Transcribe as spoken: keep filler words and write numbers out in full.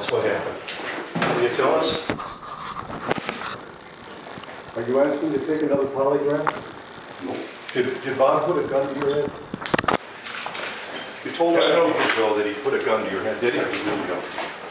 That's what happened. Can you tell us? Are you asking to take another polygraph? No. Did, did Bob put a gun to your head? You told us a week ago that he put a gun to your head, did he?